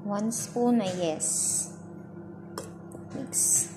1 spoon, yes. Mix.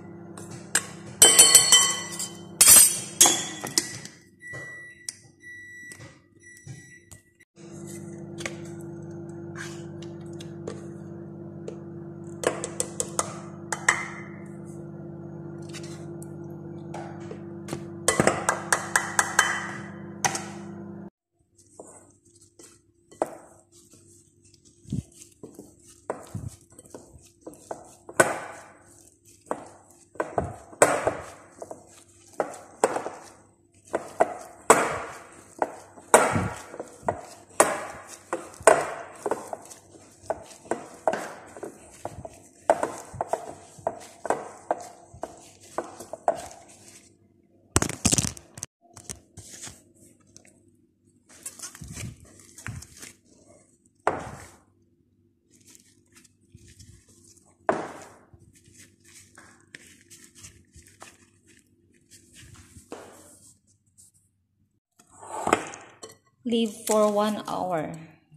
Leave for 1 hour.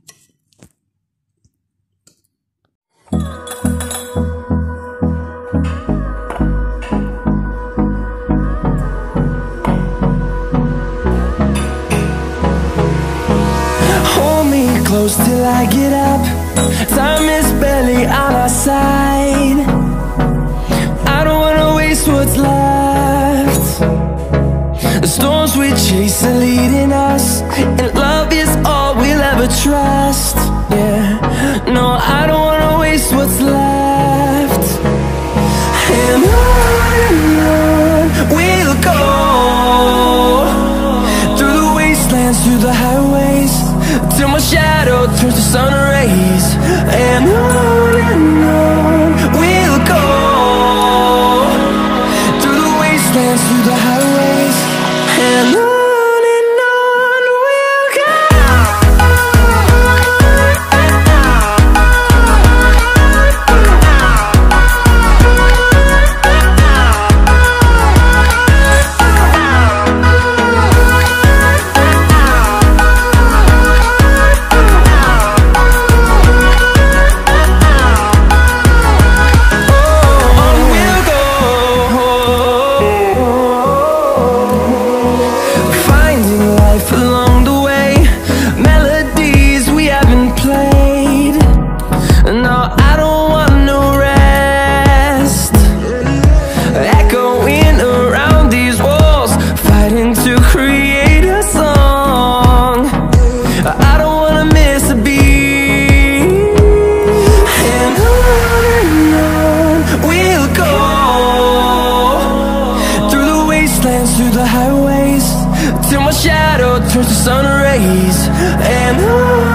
Hold me close till I get up. Time is barely on our side. I don't wanna waste what's left. The storms we chase are leading us, and love is all we'll ever trust. Yeah, no, I don't wanna waste what's left. And on we'll go, through the wastelands, through the highways, till my shadow turns to sun rays. And on we'll go, through the wastelands, through the highways, and on we'll go. Through the highways, till my shadow turns to sun rays. And on